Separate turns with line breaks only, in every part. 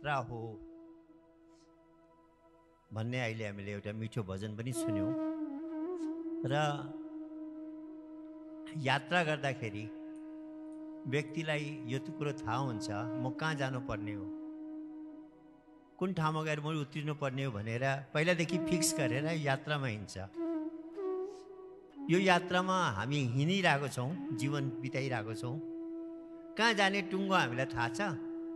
यात्रा हो भन्ने अहिले हामीले एउटा मिठो भजन पनि सुन्यौं र यात्रा गर्दाखेरि व्यक्तिलाई यो कुरो थाहा हुन्छ म कहाँ जानुपर्ने हो, कुन ठाउँमा गएर म उत्रिनु पर्ने हो भनेर पहिलादेखि फिक्स गरेर यात्रामा हिँड्छ। यो यात्रामा हामी हिँडिरहेको छौँ, जीवन बिताइरहेको छौँ। कहाँ जाने टुङ्गो हामीलाई थाहा छ।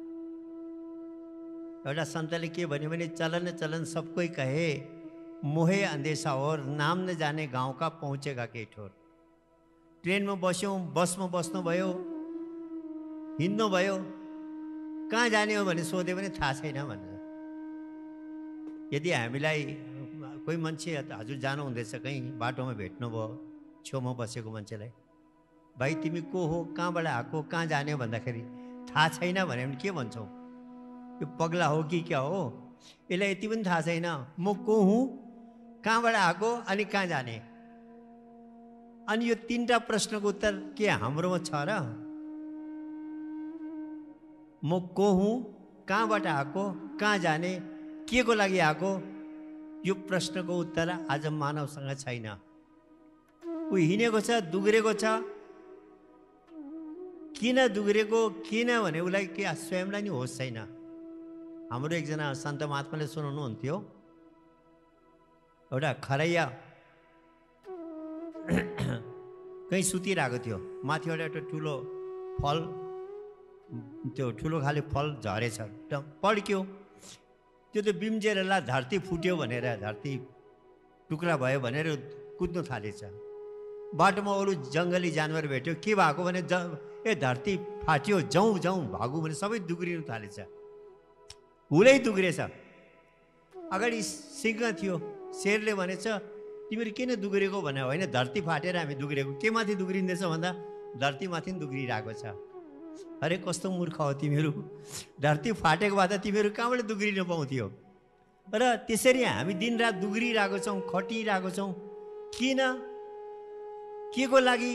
एउटा सन्तले के भन्यो भने चलन चलन सबकै कहे मोहे अन्देशा और नाम न जाने गाउँ का पहुँचेगा के ठोर। ट्रेनमा बस्यौँ, बसमा बस्नु भयो, हिँड्नु भयो, कहाँ जाने हो भने सोध्यो भने थाहा छैन भन्छ। यदि हामीलाई कोही मान्छे हजुर जानु हुँदैछ कहीँ बाटोमा भेट्नुभयो छेउमा बसेको मान्छेलाई, भाइ तिमी को हो, कहाँबाट आएको, कहाँ जाने हो भन्दाखेरि थाहा छैन भने के भन्छौ? यो पगला हो कि क्या हो, यसलाई यति पनि थाहा छैन म को हुँ, कहाँबाट आएको अनि कहाँ जाने। अनि यो तीनटा प्रश्नको उत्तर के हाम्रोमा छ र? म को हुँ, कहाँबाट आएको, कहाँ जाने, के को लागि आएको, यो प्रश्नको उत्तर आज मानवसँग छैन। ऊ हिँडेको छ, दुग्रेको छ, किन दुग्रेको, किन भने उसलाई के स्वयंलाई नि होस् छैन। हाम्रो एकजना सन्त महात्माले सुनाउनुहुन्थ्यो, एउटा खरैया कहीँ सुतिरहेको थियो, माथिबाट एउटा ठुलो फल, त्यो ठुलो खाले फल झरेछ, पड्क्यो, त्यो त बिम्जेर ला धरती फुट्यो भनेर, धरती टुक्रा भयो भनेर कुद्नु थालेछ। बाटोमा अरू जङ्गली जानवर भेट्यो, के भएको भने ए धरती फाट्यो, जाउँ जाउँ भागु भने सबै दुग्रिनु थालेछ, हुलै दुग्रेछ। अगाडि सिंह थियो, शेरले भनेछ तिमीहरू किन दुग्रेको भने होइन, धरती फाटेर हामी दुग्रेको। के माथि दुग्रिँदैछ भन्दा धरती माथि पनि दुग्रिरहेको छ। अरे कस्तो मूर्ख हो तिमीहरू, धरती फाटेको भए त तिमीहरू कहाँबाट दुग्रिन पाउँथ्यो। र त्यसरी हामी दिनरात दुग्रिरहेको छौँ, खटिरहेको छौँ, किन, के को लागि,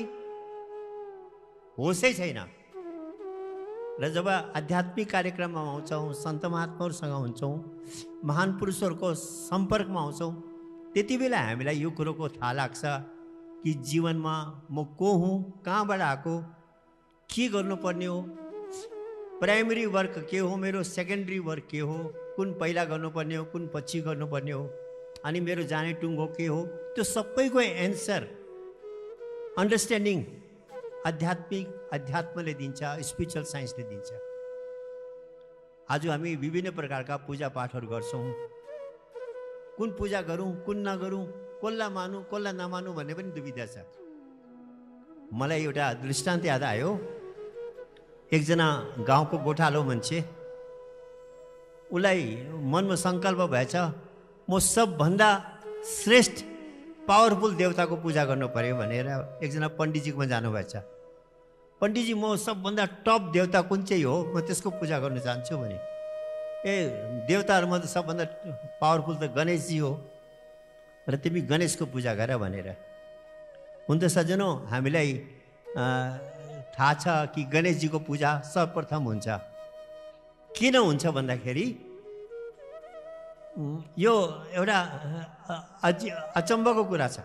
होसै छैन। र जब आध्यात्मिक कार्यक्रममा आउँछौँ, सन्त महात्माहरूसँग हुन्छौँ, महान पुरुषहरूको सम्पर्कमा आउँछौँ, त्यति बेला हामीलाई यो कुरोको थाहा लाग्छ कि जीवनमा म को हुँ, कहाँबाट आएको, के गर्नुपर्ने हो, प्राइमरी वर्क के हो मेरो, सेकेन्डरी वर्क के हो, कुन पहिला गर्नुपर्ने हो, कुन पछि गर्नुपर्ने हो, अनि मेरो जाने टुङ्गो के हो, त्यो सबैको एन्सर अन्डरस्ट्यान्डिङ अध्यात्मले दिन्छ, स्पिरिचुअल साइन्सले दिन्छ। आज हामी विभिन्न प्रकारका पूजा पाठहरू गर्छौँ, कुन पूजा गरौँ, कुन नगरौँ, कसलाई मानौँ, कसलाई नमानौँ भन्ने पनि दुविधा छ। मलाई एउटा दृष्टान्त याद आयो। एकजना गाउँको गोठालो मान्छे, उसलाई मनमा सङ्कल्प भएछ म सबभन्दा श्रेष्ठ पावरफुल देवताको पूजा गर्नु पर्यो भनेर एकजना पण्डितजीकोमा जानुभएछ। पण्डितजी म सबभन्दा टप देवता कुन चाहिँ हो, म त्यसको पूजा गर्न चाहन्छु भने, ए देवताहरूमा त सबभन्दा पावरफुल त गणेशजी हो र तिमी गणेशको पूजा गर भनेर। हुन त सज्जनौ, हामीलाई थाहा छ कि गणेशजीको पूजा सर्वप्रथम हुन्छ। किन हुन्छ भन्दाखेरि यो एउटा अचम्मको कुरा छ।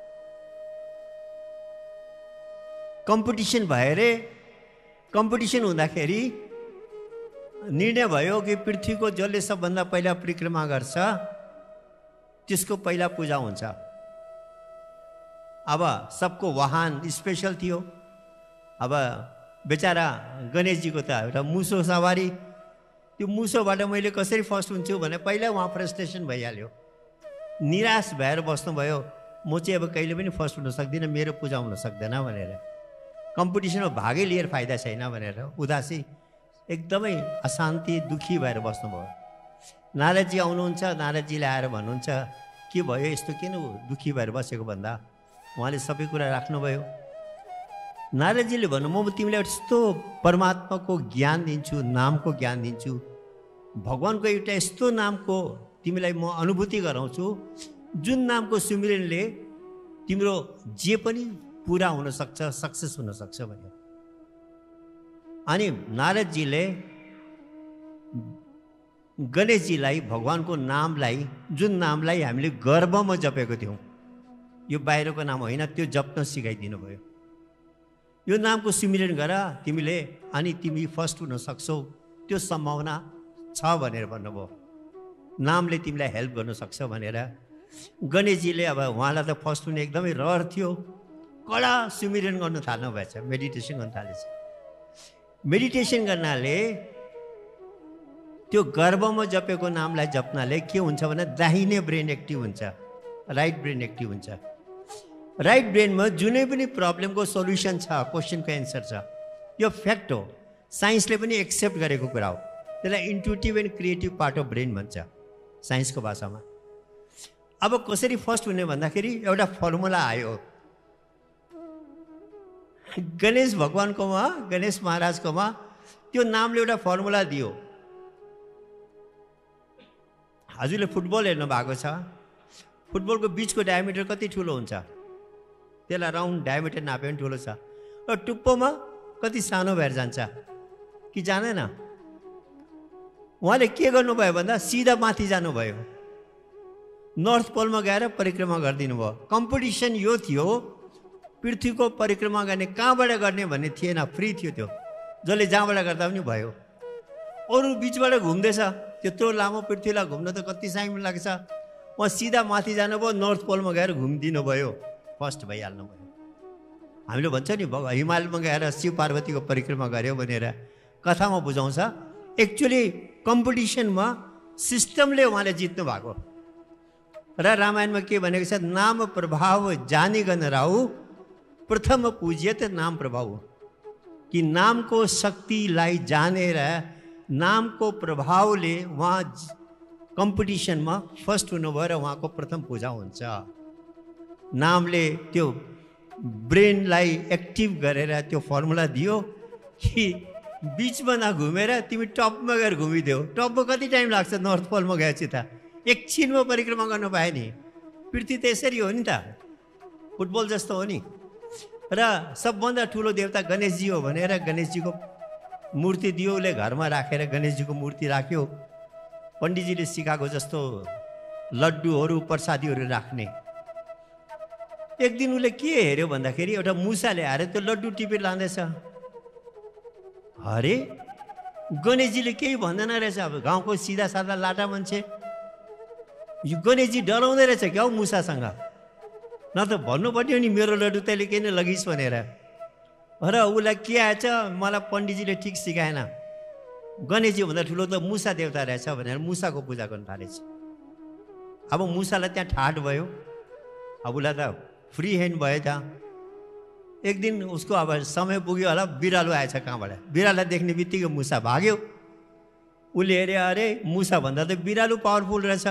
कम्पिटिसन भयो रे, कम्पिटिसन हुँदाखेरि निर्णय भयो कि पृथ्वीको जसले सबभन्दा पहिला परिक्रमा गर्छ त्यसको पहिला पूजा हुन्छ। अब सबको वाहन स्पेसल थियो। अब बेचारा गणेशजीको त एउटा मुसो सवारी, त्यो मुसोबाट मैले कसरी फर्स्ट हुन्छु भने पहिला उहाँ फ्रस्ट्रेसन भइहाल्यो, निराश भएर बस्नुभयो, म चाहिँ अब कहिले पनि फर्स्ट हुन सक्दिनँ, मेरो पूजा हुन सक्दैन भनेर, कम्पिटिसनमा भागै लिएर फाइदा छैन भनेर उदासी, एकदमै अशान्ति, दुखी भएर बस्नुभयो। नारदजी आउनुहुन्छ, नारदजीले आएर भन्नुहुन्छ के भयो यस्तो, किन दुखी भएर बसेको भन्दा उहाँले सबै कुरा राख्नुभयो। नारदजीले भन्नु म तिमीलाई यस्तो परमात्माको ज्ञान दिन्छु, नामको ज्ञान दिन्छु, भगवानको एउटा यस्तो नामको तिमीलाई म अनुभूति गराउँछु जुन नामको सुमिरनले तिम्रो जे पनि पुरा हुन सक्छ, सक्सेस हुन सक्छ भन्यो। अनि नारदजीले गणेशजीलाई भगवानको नामलाई, जुन नामलाई हामीले गर्वमा जपेको थियौँ, यो बाहिरको नाम होइन, त्यो जप्न सिकाइदिनु भयो। यो नामको सुमिरन गर तिमीले, अनि तिमी फर्स्ट हुन सक्छौ, त्यो सम्भावना छ भनेर भन्नुभयो। नामले तिमीलाई हेल्प गर्न सक्छ भनेर। गणेशजीले अब उहाँलाई त फर्स्ट हुने एकदमै रहर थियो, कडा सुमिरन गर्नु थाल्नु भएछ, मेडिटेसन गर्न थालेछ। मेडिटेसन गर्नाले, त्यो गर्वमा जपेको नामलाई जप्नाले के हुन्छ भने दाहिने ब्रेन एक्टिभ हुन्छ, राइट ब्रेन एक्टिभ हुन्छ। राइट ब्रेनमा जुनै पनि प्रब्लमको सोल्युसन छ, क्वेसनको एन्सर छ, यो फ्याक्ट हो, साइन्सले पनि एक्सेप्ट गरेको कुरा हो। त्यसलाई intuitive and creative part of brain भन्छ साइन्सको भाषामा। अब कसरी फर्स्ट हुने भन्दाखेरि एउटा फर्मुला आयो गणेश भगवान्कोमा, गणेश महाराजकोमा। त्यो नामले एउटा फर्मुला दियो। हजुरले फुटबल हेर्नु भएको छ, फुटबलको बिचको डायमिटर कति ठुलो हुन्छ, त्यसलाई राउन्ड डायमिटर नाप्यो भने ठुलो छ, र टुप्पोमा कति सानो भएर जान्छ कि जाँदैन? उहाँले के गर्नुभयो भन्दा सिधा माथि जानुभयो, नर्थ पोलमा गएर परिक्रमा गरिदिनु भयो। कम्पिटिसन यो थियो, पृथ्वीको परिक्रमा गर्ने कहाँबाट गर्ने भन्ने थिएन, फ्री थियो त्यो, जसले जहाँबाट गर्दा पनि भयो। अरू बिचबाट घुम्दैछ, त्यत्रो लामो पृथ्वीलाई घुम्न त कति टाइम लाग्छ, उहाँ सिधा माथि जानुभयो, नर्थ पोलमा गएर घुमिदिनु भयो, फर्स्ट भइहाल्नु भयो। हामीले भन्छ नि हिमालयमा गएर शिव पार्वतीको परिक्रमा गऱ्यो भनेर कथामा बुझाउँछ। एक्चुअली कम्पिटिसनमा सिस्टमले उहाँले जित्नु भएको। र रामायणमा के भनेको छ, नाम प्रभाव जानिगन राहु प्रथम पूज्यत नाम प्रभाव, कि नामको शक्तिलाई जानेर नामको प्रभावले उहाँ कम्पिटिसनमा फर्स्ट हुनुभयो र उहाँको प्रथम पूजा हुन्छ। नामले त्यो ब्रेनलाई एक्टिभ गरेर त्यो फर्मुला दियो कि बिचमा नघुमेर तिमी टपमा गएर घुमिदेऊ। टपमा कति टाइम लाग्छ, नर्थ पोलमा गएपछि त एकछिनमा परिक्रमा गर्नु पायो नि। पृथ्वी त यसरी हो नि त, फुटबल जस्तो हो नि। र सबभन्दा ठुलो देवता गणेशजी हो भनेर गणेशजीको मूर्ति दियो, उसले घरमा राखेर गणेशजीको मूर्ति राख्यो। पण्डितजीले सिकाएको जस्तो लड्डुहरू प्रसादीहरू राख्ने। एक दिन उसले के हेऱ्यो भन्दाखेरि एउटा मुसाले आएर त्यो लड्डु टिपेर लाँदैछ। अरे गणेशजीले केही भन्दैन रहेछ। अब गाउँको सिधा सादा लाटा मान्छे, यो गणेशजी डराउँदै रहेछ क्या हौ मुसासँग। न त भन्नु पर्यो नि मेरो लड्डु तैँले किन लगिस् भनेर। र उसलाई के आएछ, मलाई पण्डितजीले ठिक सिकाएन, गणेशजी भन्दा ठुलो त मुसा देवता रहेछ भनेर मुसाको पूजा गर्न थालेछ। अब मुसालाई त्यहाँ ठाट भयो, अब उसलाई त फ्री ह्यान्ड भयो त। एक दिन उसको अब समय पुग्यो होला, बिरालो आएछ कहाँबाट। बिरालोलाई देख्ने बित्तिकै मुसा भाग्यो। उसले हेऱ्यो, अरे मुसा भन्दा त बिरालो पावरफुल रहेछ,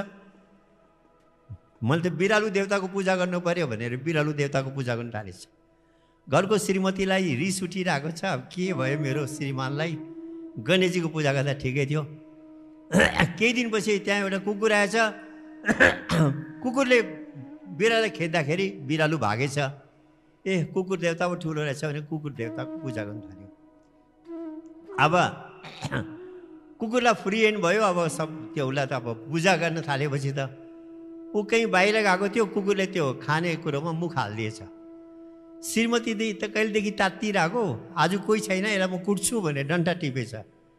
मैले त बिरालु देवताको पूजा गर्नु पर्यो भनेर बिरालु देवताको पूजा गर्न थालेछ। घरको श्रीमतीलाई रिस उठिरहेको छ, अब के भयो मेरो श्रीमानलाई, गणेशजीको पूजा गर्दा ठिकै थियो। केही दिनपछि त्यहाँ एउटा कुकुर आएछ। कुकुरले बिरालोलाई खेद्दाखेरि बिरालु भागेछ। ए कुकुर देवता पो ठुलो रहेछ भने कुकुर देवताको पूजा गर्न थाल्यो। अब कुकुरलाई फ्री ह्यान्ड भयो। अब सब त्यो उसलाई त अब पूजा गर्न थालेपछि त ऊ कहीँ बाहिर गएको थियो, कुकुरले त्यो खाने कुरोमा मुख हालिदिएछ। श्रीमती त कहिलेदेखि तात्तिरहेको, आज कोही छैन यसलाई म कुट्छु भनेर डन्ठा टिपेछ।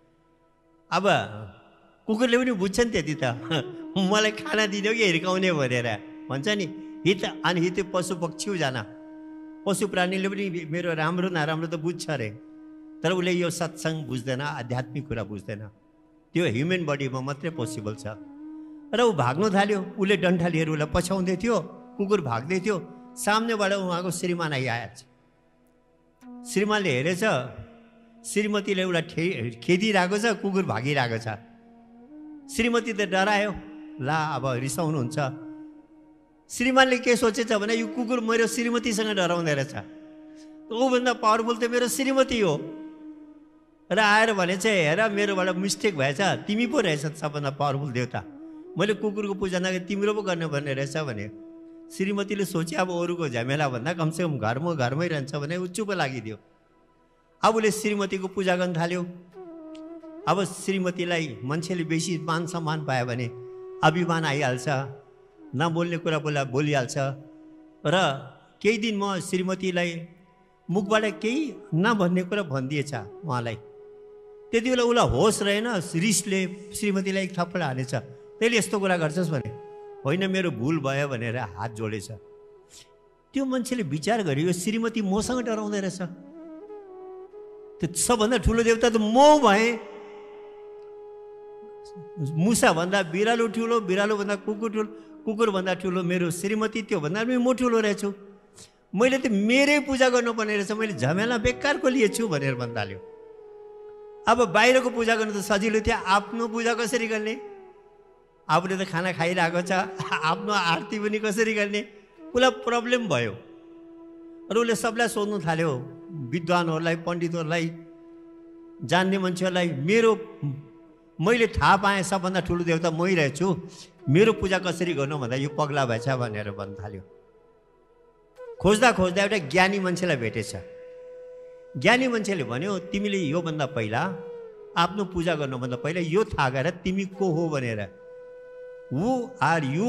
अब कुकुरले पनि बुझ्छ नि त्यति त, मलाई खाना दिने हो कि हिर्काउने भनेर भन्छ नि। हित अनि हित पशु पक्षी जान, पशु प्राणीले पनि मेरो राम्रो नराम्रो त बुझ्छ अरे, तर उसले यो सत्सङ्ग बुझ्दैन, आध्यात्मिक कुरा बुझ्दैन। त्यो ह्युमन बडीमा मात्रै पोसिबल छ। र ऊ भाग्नु थाल्यो। उसले डन्ठा लिएर उसलाई पछ्याउँदै थियो, कुकुर भाग्दै थियो। सामनेबाट उहाँको श्रीमान आइआएछ। श्रीमानले हेरेछ, श्रीमतीले उसलाई खेदिरहेको छ, कुकुर भागिरहेको छ। श्रीमती त डरायो, ला अब रिसाउनुहुन्छ। श्रीमानले के सोचेछ भने यो कुकुर मेरो श्रीमतीसँग डराउँदै रहेछ, ऊभन्दा पावरफुल त मेरो श्रीमती हो। र आएर भने चाहिँ हेर मेरोबाट मिस्टेक भएछ, तिमी पो रहेछ सबभन्दा पावरफुल देवता, मैले कुकुरको पूजा नगरे तिम्रो पो गर्नुपर्ने रहेछ भने। श्रीमतीले सोचे अब अरूको झमेला भन्दा कमसेकम घरमै रहन्छ भने ऊ चुप लागिदियो। अब उसले श्रीमतीको पूजा गर्न थाल्यो। अब श्रीमतीलाई मान्छेले बेसी मान सम्मान पायो भने अभिमान आइहाल्छ, नबोल्ने कुरा बोलिहाल्छ। र केही दिन म श्रीमतीलाई मुखबाट केही नभन्ने कुरा भनिदिएछ उहाँलाई। त्यति बेला उसलाई होस रहेन, रिसले श्रीमतीलाई एक थप्पड हालेछ। त्यसले यस्तो कुरा गर्छस् भने, होइन मेरो भुल भयो भनेर हात जोडेछ। त्यो मान्छेले विचार गर्यो यो श्रीमती मसँग डराउँदै रहेछ। त्यो सबभन्दा ठुलो देवता त म भएँ। मुसाभन्दा बिरालो ठुलो, बिरालोभन्दा कुकुर ठुलो, कुकुरभन्दा ठुलो मेरो श्रीमती, त्योभन्दा पनि म ठुलो रहेछु। मैले त मेरै पूजा गर्नुपर्ने रहेछ, मैले झमेला बेकारको लिएछु भनेर भन्दाल्यो। अब बाहिरको पूजा गर्नु त सजिलो थियो, आफ्नो पूजा कसरी गर्ने? आफूले त खाना खाइरहेको छ, आफ्नो आरती पनि कसरी गर्ने? उसलाई प्रब्लम भयो। र उसले सबलाई सोध्नु थाल्यो, विद्वानहरूलाई, पण्डितहरूलाई, जान्ने मान्छेहरूलाई, मैले थाहा पाएँ सबभन्दा ठुलो देवता मै रहेछु, मेरो पूजा कसरी गर्नु भन्दा यो पगला भएछ भनेर भन्न थाल्यो। खोज्दा खोज्दा एउटा ज्ञानी मान्छेलाई भेटेछ। ज्ञानी मान्छेले भन्यो, तिमीले योभन्दा पहिला आफ्नो पूजा गर्नुभन्दा पहिला यो थाहा गर तिमी को हो भनेर। Who are you?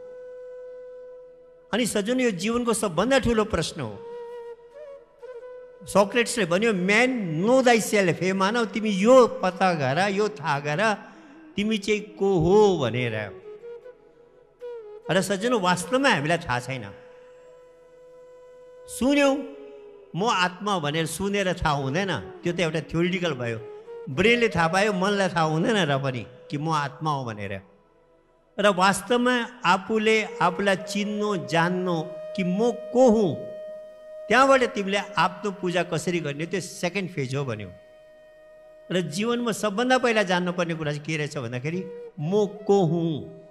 अनि सजन यो जीवनको सबभन्दा ठुलो प्रश्न हो। सोक्रेट्सले भन्यो, म्यान नो दाइ सेल्फ। हे मानव, तिमी यो पत्ता गर, यो थाहा गर तिमी चाहिँ को हो भनेर। र सजन वास्तवमा हामीलाई थाहा छैन। सुन्यौ म आत्मा भनेर सुनेर थाहा हुँदैन, त्यो त एउटा थ्योरिटिकल भयो। ब्रेनले थाहा पायो, मनलाई थाहा हुँदैन र पनि कि म आत्मा हो भनेर। र वास्तवमा आफूले आफूलाई चिन्नु, जान्नु कि म को हुँ, त्यहाँबाट तिमीले आफ्नो पूजा कसरी गर्ने त्यो सेकेन्ड फेज हो भन्यो। र जीवनमा सबभन्दा पहिला जान्नुपर्ने कुरा चाहिँ के रहेछ भन्दाखेरि म को हुँ।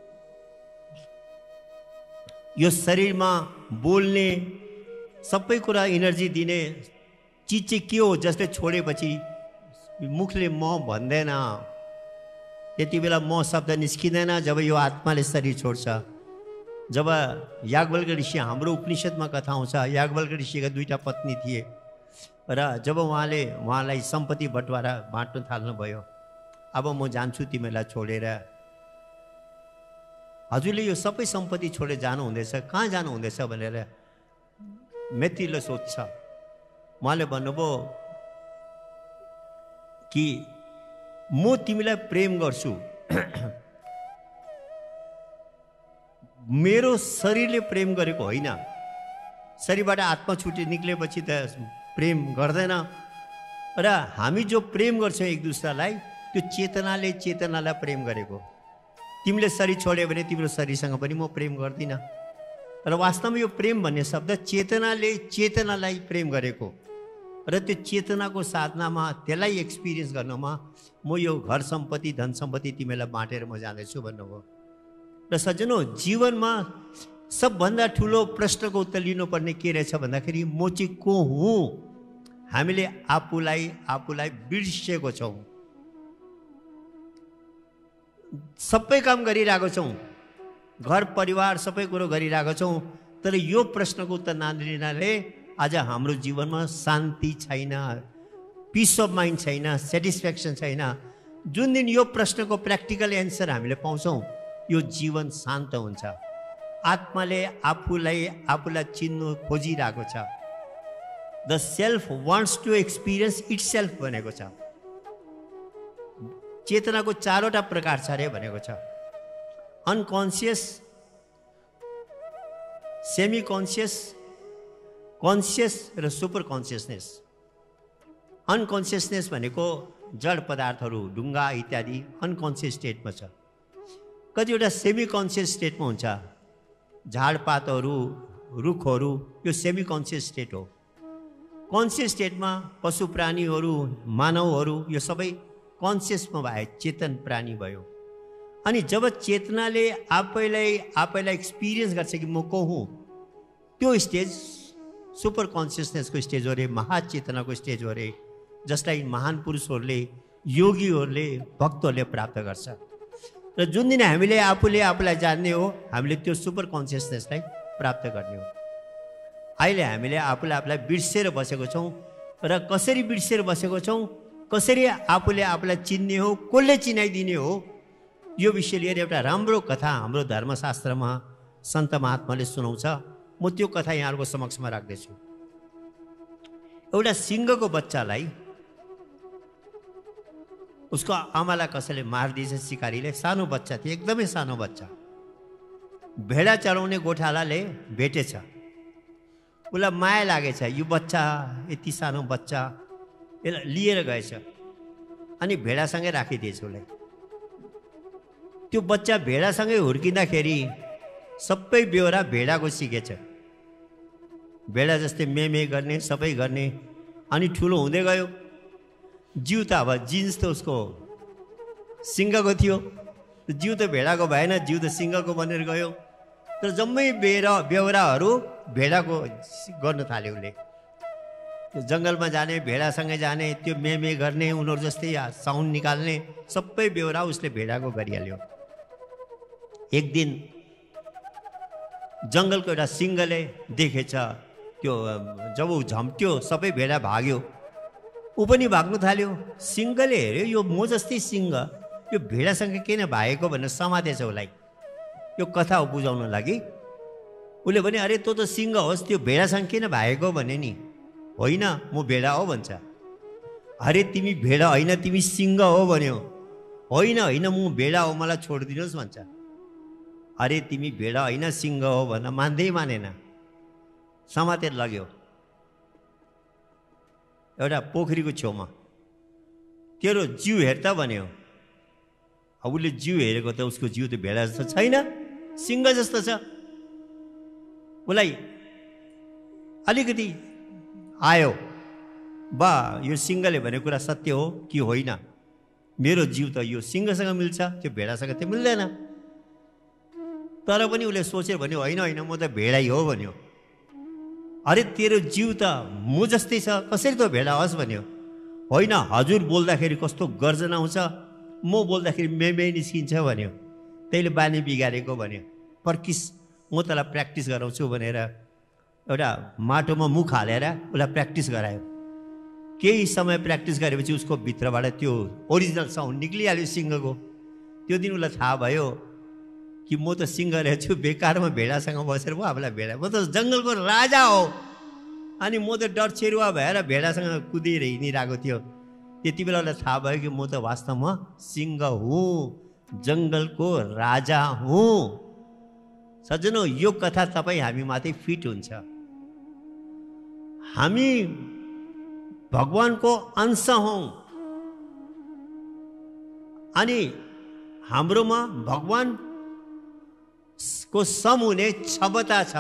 यो शरीरमा बोल्ने सबै कुरा इनर्जी दिने चिज चाहिँ के हो जसले छोडेपछि मुखले म भन्दैन, त्यति बेला म शब्द निस्किँदैन जब यो आत्माले शरीर छोड्छ। जब याज्ञवल्क्य ऋषि, हाम्रो उपनिषदमा कथा आउँछ, याज्ञवल्क्य ऋषिका 2टा पत्नी थिए र जब उहाँलाई सम्पत्ति बटवारा बाँड्न थाल्नुभयो, अब म जान्छु तिमीलाई छोडेर। हजुरले यो सबै सम्पत्ति छोडेर जानु हुँदैछ, कहाँ जानु हुँदैछ भनेर मैत्रीले सोध्छ। उहाँले भन्नुभयो कि म तिमीलाई प्रेम गर्छु, मेरो शरीरले प्रेम गरेको होइन। शरीरबाट आत्मा छुटे निक्लेपछि त प्रेम गर्दैन। र हामी जो प्रेम गर्छौँ एक दुसरालाई, त्यो चेतनालाई प्रेम गरेको। तिमीले शरीर छोड्यो भने तिम्रो शरीरसँग पनि म प्रेम गर्दिनँ। र वास्तवमा यो प्रेम भन्ने शब्द चेतनालाई प्रेम गरेको। र त्यो चेतनाको साधनामा, त्यसलाई एक्सपिरियन्स गर्नमा म यो घर सम्पत्ति, धन सम्पत्ति तिमीलाई बाँटेर म जाँदैछु भन्नुभयो। र सज्जनों, जीवनमा सबभन्दा ठुलो प्रश्नको उत्तर लिनुपर्ने के रहेछ भन्दाखेरि म चाहिँ को हुँ। हामीले आफूलाई बिर्सेको छौँ। सबै काम गरिरहेको छौँ, घर परिवार सबै कुरो गरिरहेको छौँ, तर यो प्रश्नको उत्तर नदिनाले आज हाम्रो जीवनमा शान्ति छैन, पिस अफ माइन्ड छैन, सेटिस्फ्याक्सन छैन। जुन दिन यो प्रश्नको प्र्याक्टिकल एन्सर हामीले पाउँछौँ, यो जीवन शान्त हुन्छ। आत्माले आफूलाई चिन्नु खोजिरहेको छ। The self wants to experience itself भनेको छ। चेतनाको 4वटा प्रकार छ अरे भनेको छ। अनकन्सियस, सेमी कन्सियस, कन्सियस र सुपर कन्सियसनेस। अनकन्सियसनेस भनेको जड पदार्थहरू, ढुङ्गा इत्यादि अनकन्सियस स्टेटमा छ। कतिवटा सेमी कन्सियस स्टेटमा हुन्छ, झाडपातहरू, रुखहरू, यो सेमी कन्सियस स्टेट हो। कन्सियस स्टेटमा पशु प्राणीहरू, मानवहरू, यो सबै कन्सियसमा भए चेतन प्राणी भयो। अनि जब चेतनाले आफैलाई एक्सपिरियन्स गर्छ कि म को हुँ, त्यो स्टेज सुपर कन्सियसनेसको स्टेज हो रे, महाचेतनाको स्टेज हो रे, जसलाई महान पुरुषहरूले, योगीहरूले, भक्तहरूले प्राप्त गर्छ। र जुन दिन हामीले आफूलाई जान्ने हो, हामीले त्यो सुपर कन्सियसनेसलाई प्राप्त गर्ने हो। अहिले हामीले आफूलाई बिर्सेर बसेको छौँ। र कसरी बिर्सेर बसेको छौँ कसरी आफूले आफूलाई चिन्ने हो, कसले चिनाइदिने हो, यो विषय लिएर एउटा राम्रो कथा हाम्रो धर्मशास्त्रमा सन्त महात्माले सुनाउँछ। म त्यो कथा यहाँहरूको समक्षमा राख्दैछु। एउटा सिंहको बच्चालाई उसको आमालाई कसैले मारिदिएछ, सिकारीले। सानो बच्चा थियो, एकदमै सानो बच्चा। भेडा चराउने गोठालाले भेटेछ, उसलाई माया लागेछ, यो बच्चा यति सानो बच्चा यसलाई लिएर गएछ अनि भेडासँगै राखिदिएछ उसलाई। त्यो बच्चा भेडासँगै हुर्किँदाखेरि सबै बेहोरा भेडाको सिकेछ। भेडा जस्तै मेमे गर्ने, सबै गर्ने। अनि ठुलो हुँदै गयो। जिउ त अब जिन्स त उसको सिंहको थियो, जिउ त भेडाको भएन, जिउ त सिंहको बनेर गयो। तर जम्मै बेहोराहरू भेडाको गर्न थाल्यो उसले। त्यो जङ्गलमा जाने, भेडासँगै जाने, त्यो मेमे गर्ने, उनीहरू जस्तै साउन्ड निकाल्ने, सबै बेहोरा उसले भेडाको गरिहाल्यो। एक दिन जङ्गलको एउटा सिंहले देखेछ, त्यो जब ऊ झम्ट्यो सबै भेडा भाग्यो, ऊ पनि भाग्नु थाल्यो। सिंहले हेऱ्यो यो म जस्तै सिंह यो भेडासँग किन भागेको भनेर समातेछ उसलाई। यो कथा बुझाउन लागि उसले भने, अरे तँ त सिंह होस्, त्यो भेडासँग किन भागेको भने नि। होइन म भेडा हो भन्छ। अरे तिमी भेडा होइन, तिमी सिंह हो भन्यो। होइन होइन म भेडा हो, मलाई छोडिदिनुहोस् भन्छ। अरे तिमी भेडा होइन सिंह हो भन्न मान्दै मानेन, समातेर लग्यो एउटा पोखरीको छेउमा। तेरो जिउ हेर त भन्यो। अब उसले जिउ हेरेको त उसको जिउ त भेडा जस्तो छैन, सिंह जस्तो छ। उसलाई अलिकति आयो, बा यो सिंहले भनेको कुरा सत्य हो कि होइन, मेरो जिउ त यो सिंहसँग मिल्छ, त्यो भेडासँग त मिल्दैन। तर पनि उसले सोचेर भन्यो, होइन होइन म त भेडै हो भन्यो। अरे तेरो जिउ त म जस्तै छ, कसरी त भेडा होस् भन्यो। होइन हजुर बोल्दाखेरि कस्तो गर्जन आउँछ, म बोल्दाखेरि मेमे निस्किन्छ भन्यो। त्यहीले बानी बिगारेको भन्यो। पर्किस म तँलाई प्र्याक्टिस गराउँछु भनेर एउटा माटोमा मुख हालेर उसलाई प्र्याक्टिस गरायो। केही समय प्र्याक्टिस गरेपछि उसको भित्रबाट त्यो ओरिजिनल साउन्ड निक्लिहाल्यो सिंहको। त्यो दिन उसलाई थाहा भयो कि म त सिंह रहेछु, बेकारमा भेडासँग बसेर पो आफूलाई भेडा, म त जङ्गलको राजा हो। अनि म त डर चेरुवा भएर भेडासँग कुदेर हिँडिरहेको थियो। त्यति बेला उसलाई थाहा भयो कि म त वास्तवमा सिंह हुँ, जङ्गलको राजा हुँ। सज्जनौ, यो कथा तपाईँ हामी माथि फिट हुन्छ। हामी भगवानको अंश हौँ अनि हाम्रोमा भगवानको सम हुने क्षमता छ।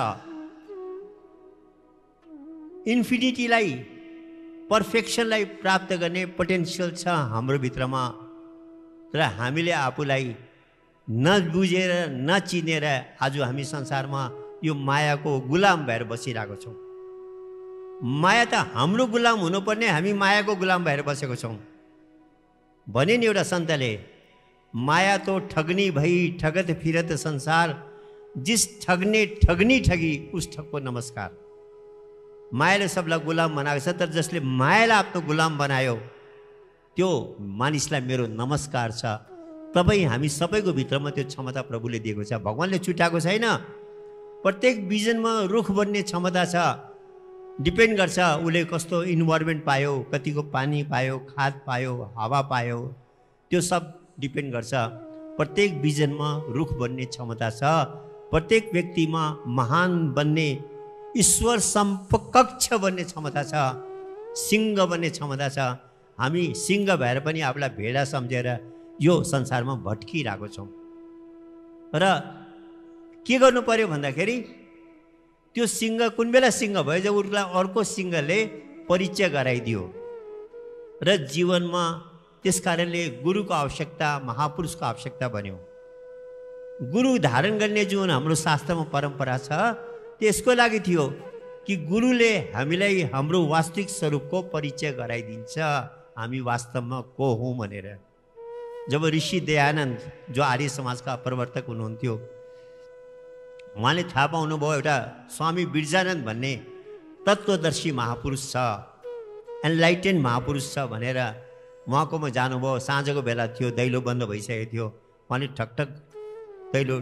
इन्फिनिटीलाई, पर्फेक्सनलाई प्राप्त गर्ने पोटेन्सियल छ हाम्रो भित्रमा। तर हामीले आफूलाई नबुझेर नचिनेर आज हामी संसारमा यो मायाको गुलाम भएर बसिरहेको छौँ। माया त हाम्रो गुलाम हुनुपर्ने, हामी मायाको गुलाम भएर बसेको छौँ। भने नि एउटा सन्तले, माया तो ठगनी भई ठगत फिरत संसार, जिस ठगने ठगनी ठगी उस ठग को नमस्कार। मायाले सबलाई गुलाम बनाएको छ, तर जसले मायालाई आफ्नो गुलाम बनायो त्यो मानिसलाई मेरो नमस्कार छ। तपाईँ हामी सबैको भित्रमा त्यो क्षमता प्रभुले दिएको छ, भगवानले छुट्याएको छैन। प्रत्येक बिजनमा रुख बन्ने क्षमता छ। डिपेन्ड गर्छ उसले कस्तो इन्भाइरोमेन्ट पायो, कतिको पानी पायो, खाद पायो, हावा पायो, त्यो सब डिपेन्ड गर्छ। प्रत्येक बिजनमा रुख बन्ने क्षमता छ। प्रत्येक व्यक्तिमा महान बन्ने, ईश्वर समकक्ष बन्ने क्षमता छ, सिंह बन्ने क्षमता छ। हामी सिंह भएर पनि आफूलाई भेडा सम्झेर यो संसारमा भट्किरहेको छौँ। र के गर्नु पर्यो भन्दाखेरि त्यो सिंह कुन बेला सिंह भयो जब उसलाई अर्को सिंहले परिचय गराइदियो। र जीवनमा त्यस कारणले गुरुको आवश्यकता, महापुरुषको आवश्यकता बन्यो। गुरु धारण गर्ने जुन हाम्रो शास्त्रमा परम्परा छ त्यसको लागि थियो कि गुरुले हामीलाई हाम्रो वास्तविक स्वरूपको परिचय गराइदिन्छ, हामी वास्तवमा को हौँ भनेर। जब ऋषि दयानन्द जो आर्य समाजका प्रवर्तक हुनुहुन्थ्यो, उहाँले थाहा पाउनुभयो एउटा स्वामी बिर्जानन्द भन्ने तत्त्वदर्शी महापुरुष छ, एनलाइटेन महापुरुष छ भनेर। उहाँकोमा जानुभयो, साँझको बेला थियो, दैलो बन्द भइसकेको थियो। उहाँले ठकठक दैलो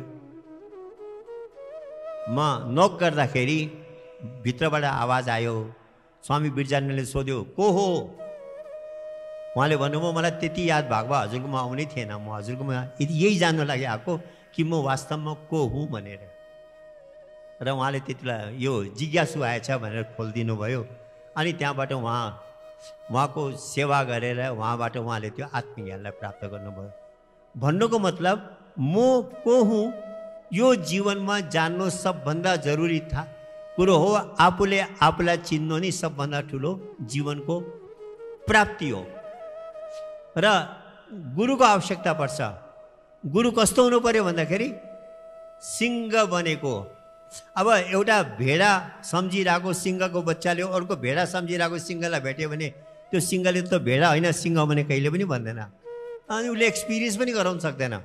म नोक गर्दाखेरि भित्रबाट आवाज आयो। स्वामी बिरजानन्दले सोध्यो, को हो? उहाँले भन्नुभयो, मलाई त्यति याद भएको भए हजुरकोमा आउनै थिएन, म हजुरकोमा यही जान्नु लागि आएको कि म वास्तवमा को हुँ भनेर। र उहाँले त्यति बेला यो जिज्ञासु आएछ भनेर खोलिदिनु भयो। अनि त्यहाँबाट उहाँको सेवा गरेर उहाँबाट उहाँले त्यो आत्मज्ञानलाई प्राप्त गर्नुभयो। भन्नुको मतलब म को हुँ यो जीवनमा जान्नु सबभन्दा जरुरी कुरो हो। आफूले आफूलाई चिन्नु नै सबभन्दा ठुलो जीवनको प्राप्ति हो। र गुरुको आवश्यकता पर्छ। गुरु कस्तो हुनु पर्यो भन्दाखेरि सिंह बनेको। अब एउटा भेडा सम्झिरहेको सिंहको बच्चाले अर्को भेडा सम्झिरहेको सिंहलाई भेट्यो भने त्यो सिंहले त भेडा होइन सिंह भने कहिले पनि भन्दैन, अनि उसले एक्सपिरियन्स पनि गराउन सक्दैन।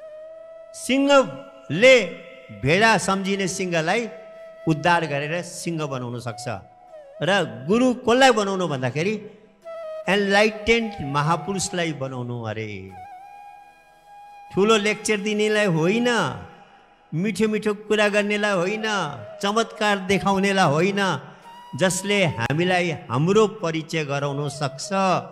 सिंहले भेडा सम्झिने सिंहलाई उद्धार गरेर सिंह बनाउन सक्छ। र गुरु कसलाई बनाउनु भन्दाखेरि एनलाइटेन्ड महापुरुषलाई बनाउनु अरे। ठुलो लेक्चर दिनेलाई होइन, मिठो मिठो कुरा गर्नेलाई होइन, चमत्कार देखाउनेलाई होइन, जसले हामीलाई हाम्रो परिचय गराउन सक्छ।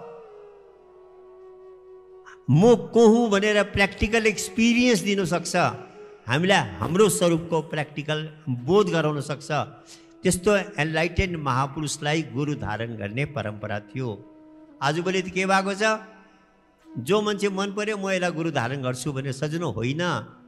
म को हुँ भनेर प्र्याक्टिकल एक्सपिरियन्स दिनु सक्छ, हामीलाई हाम्रो स्वरूपको प्र्याक्टिकल बोध गराउन सक्छ। त्यस्तो एनलाइटेन्ड महापुरुषलाई गुरु धारण गर्ने परम्परा थियो। आजभोलि त के भएको छ, जो मान्छे मन पर्यो म यसलाई गुरु धारण गर्छु भने सजिलो होइन।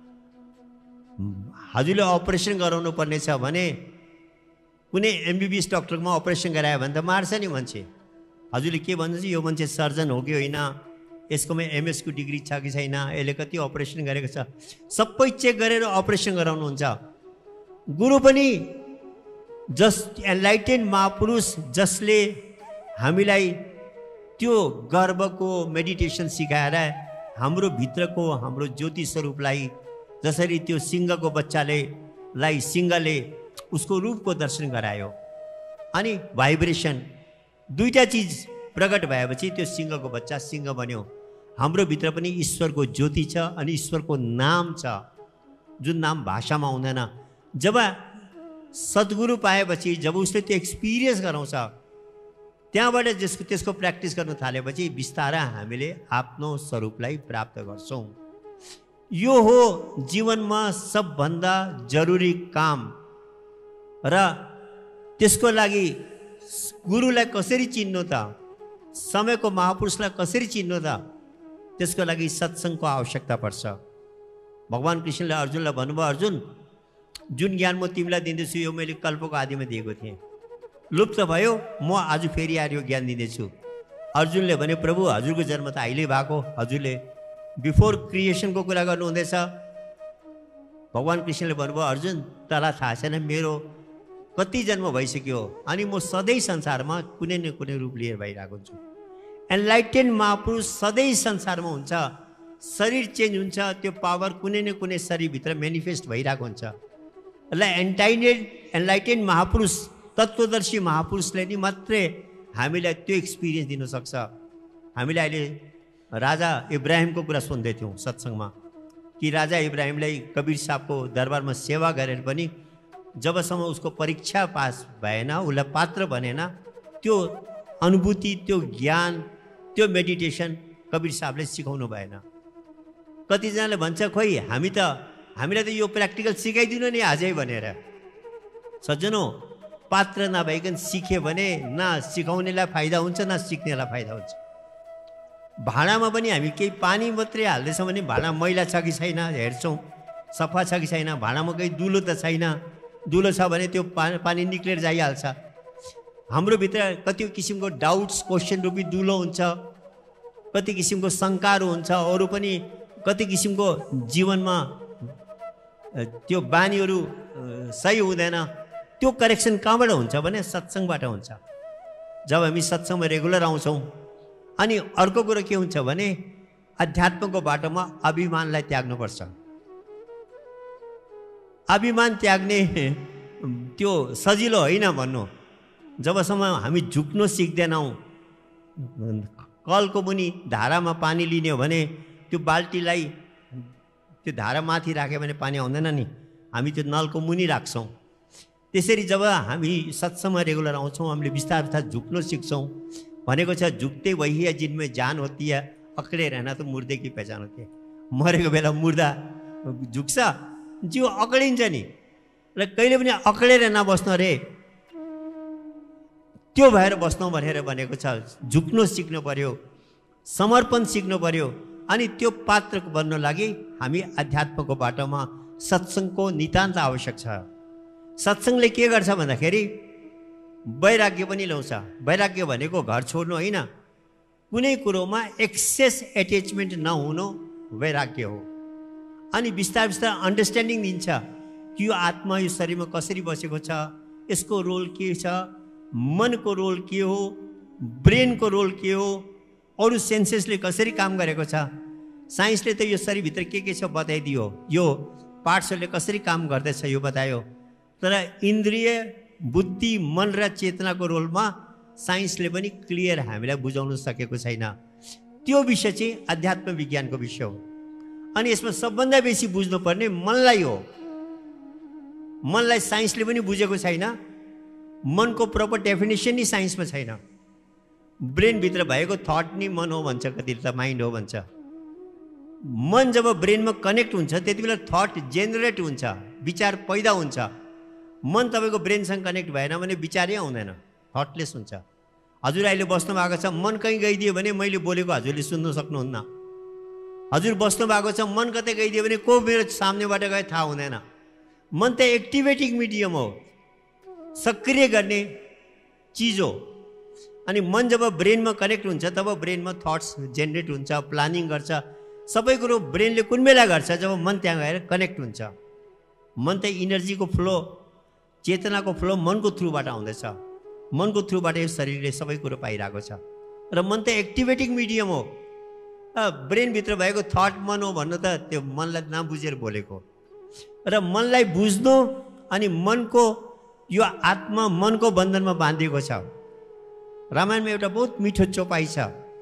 हजुरले अपरेसन गराउनु पर्ने छ भने कुनै एमबिबिएस डक्टरमा अपरेसन गरायो भने त मार्छ नि मान्छे। हजुरले के भन्नुहुन्छ, यो मान्छे सर्जन हो कि होइन, यसकोमा एमएसको डिग्री छ कि छैन, यसले कति अपरेसन गरेको छ, सबै चेक गरेर अपरेसन गराउनुहुन्छ। गुरु पनि एनलाइटेन्ड महापुरुष जसले हामीलाई त्यो गर्वको मेडिटेसन सिकाएर हाम्रो भित्रको हाम्रो ज्योति स्वरूपलाई, जसरी त्यो सिंहको बच्चाले सिंहले उसको रूपको दर्शन गरायो, अनि भाइब्रेसन दुईटा चिज प्रकट भएपछि त्यो सिंहको बच्चा सिंह बन्यो। हाम्रो भित्र पनि ईश्वरको ज्योति छ अनि ईश्वरको नाम छ, जुन नाम भाषामा आउँदैन। जब सद्गुरु पाएपछि, जब उसले त्यो एक्सपिरियन्स गराउँछ, त्यहाँबाट त्यसको प्र्याक्टिस गर्न थालेपछि बिस्तारै हामीले आफ्नो स्वरूपलाई प्राप्त गर्छौँ। यो हो जीवनमा सबभन्दा जरुरी काम। र त्यसको लागि गुरुलाई कसरी चिन्नु त, समयको महापुरुषलाई कसरी चिन्नु त, त्यसको लागि सत्सङ्गको आवश्यकता पर्छ। भगवान कृष्णले अर्जुनलाई भन्नुभयो, अर्जुन जुन ज्ञान म तिमीलाई दिँदैछु यो मैले कल्पको आदिमा दिएको थिएँ, लुप्त भयो, म आज फेरि आएर यो ज्ञान दिँदैछु। अर्जुनले भने, प्रभु हजुरको जन्म त अहिले भएको, हजुरले बिफोर क्रिएसनको कुरा गर्नुहुँदैछ। भगवान कृष्णले भन्नुभयो, अर्जुन तँलाई थाहा छैन मेरो कति जन्म भइसक्यो, अनि म सधैँ संसारमा कुनै न कुनै रूप लिएर भइरहेको हुन्छु। एनलाइटेन्ड महापुरुष सधैँ संसारमा हुन्छ, शरीर चेन्ज हुन्छ, त्यो पावर कुनै न कुनै शरीरभित्र मेनिफेस्ट भइरहेको हुन्छ। ल एनलाइटेन्ड महापुरुष, तत्त्वदर्शी महापुरुषले नि मात्रै हामीलाई त्यो एक्सपिरियन्स दिन सक्छ। हामीले अहिले राजा इब्राहिमको कुरा सुन्दै थियौँ सत्सङ्गमा, कि राजा इब्राहिमलाई कबीर साहबको दरबारमा सेवा गरेर पनि जबसम्म उसको परीक्षा पास भएन, उसलाई पात्र बनेन, त्यो अनुभूति, त्यो ज्ञान, त्यो मेडिटेसन कबीर साहबले सिकाउनु भएन। कतिजनाले भन्छ, खोइ हामीलाई त यो प्र्याक्टिकल सिकाइदिनु नि आजै भनेर। सज्जनो, पात्र नभइकन सिक्यो भने न सिकाउनेलाई फाइदा हुन्छ न सिक्नेलाई फाइदा हुन्छ। भाँडामा पनि हामी केही पानी मात्रै हाल्दैछौँ भने भाँडा मैला छ कि छैन हेर्छौँ, सफा छ कि छैन, भाँडामा केही दुलो त छैन, दुलो छ भने त्यो पानी निक्लेर जाइहाल्छ। हाम्रो भित्र कति किसिमको डाउट्स, क्वेसन रूपी दुलो हुन्छ, कति किसिमको शङ्काहरू हुन्छ, अरू पनि कति किसिमको जीवनमा त्यो बानीहरू सही हुँदैन। त्यो करेक्सन कहाँबाट हुन्छ भने सत्सङ्गबाट हुन्छ। जब हामी सत्सङ्गमा रेगुलर आउँछौँ। अनि अर्को कुरो के हुन्छ भने अध्यात्मको बाटोमा अभिमानलाई त्याग्नुपर्छ। अभिमान त्याग्ने त्यो सजिलो होइन भन्नु। जबसम्म हामी झुक्नु सिक्दैनौँ, कलको मुनि धारामा पानी लिने हो भने त्यो बाल्टीलाई त्यो धारा माथि राख्यो भने पानी आउँदैन नि, हामी त्यो नलको मुनि राख्छौँ। त्यसरी जब हामी सत्संगमा रेगुलर आउँछौँ, हामीले बिस्तार बिस्तार झुक्न सिक्छौँ। भनेको छ झुक्ते वही है जिनमें जान होती है, अकड़े रहना तो मुर्दे की पहचान होती है। मरेको बेला मुर्दा झुक्छ, जिउ अकडिन्छ नि, र कहिले पनि अकडेर नबस्नु रे, त्यो भएर बस्नु भनेर भनेको छ। झुक्नु सिक्नु पर्यो, समर्पण सिक्नु पर्यो। अनि त्यो पात्र बन्न लागि हामी अध्यात्मको बाटोमा सत्सङ्गको नितान्त आवश्यक छ। सत्सङ्गले के गर्छ भन्दाखेरि वैराग्य पनि ल्याउँछ। वैराग्य भनेको घर छोड्नु होइन, कुनै कुरोमा एक्सेस एट्याचमेन्ट नहुनु वैराग्य हो। अनि बिस्तार बिस्तार अन्डरस्ट्यान्डिङ दिन्छ कि यो आत्मा यो शरीरमा कसरी बसेको छ, यसको रोल के छ, मनको रोल के हो, ब्रेनको रोल के हो, अरू सेन्सेसले कसरी काम गरेको छ। साइन्सले त यो शरीरभित्र के छ बताइदियो, यो पार्ट्सहरूले कसरी काम गर्दैछ यो बतायो। तर इन्द्रिय, बुद्धि, मन र चेतनाको रोलमा साइन्सले पनि क्लियर हामीलाई बुझाउन सकेको छैन। त्यो विषय चाहिँ अध्यात्म विज्ञानको विषय हो। अनि यसमा सबभन्दा बेसी बुझ्नुपर्ने मनलाई हो। मनलाई साइन्सले पनि बुझेको छैन, मनको प्रपर डेफिनेसन नै साइन्समा छैन। ब्रेनभित्र भएको थट नै मन हो भन्छ, कति त माइन्ड हो भन्छ। मन जब ब्रेनमा कनेक्ट हुन्छ त्यति बेला थट जेनेरेट हुन्छ, विचार पैदा हुन्छ। मन तपाईँको ब्रेनसँग कनेक्ट भएन भने विचारै आउँदैन, थटलेस हुन्छ। हजुर अहिले बस्नु भएको छ, मन कहीँ गइदियो भने मैले बोलेको हजुरले सुन्न सक्नुहुन्न। हजुर बस्नु भएको छ, मन कतै गइदियो भने को मेरो सामनेबाट गए थाहा हुँदैन। मन त एक्टिभेटिङ मिडियम हो, सक्रिय गर्ने चिज हो। अनि मन जब ब्रेनमा कनेक्ट हुन्छ तब ब्रेनमा थट्स जेनेरेट हुन्छ, प्लानिङ गर्छ। सबै कुरो ब्रेनले कुन बेला गर्छ जब मन त्यहाँ गएर कनेक्ट हुन्छ। मन त इनर्जीको फ्लो, चेतनाको फ्लो मनको थ्रुबाट आउँदैछ। मनको थ्रुबाट यो शरीरले सबै कुरो पाइरहेको छ। र मन त एक्टिभेटिङ मिडियम हो। ब्रेनभित्र भएको थट मन हो भन्नु त त्यो मनलाई नबुझेर बोलेको। र मनलाई बुझ्नु अनि मनको यो आत्मा मनको बन्धनमा बाँधिएको छ। रामायणमा एउटा बहुत मिठो चोपाइ छ,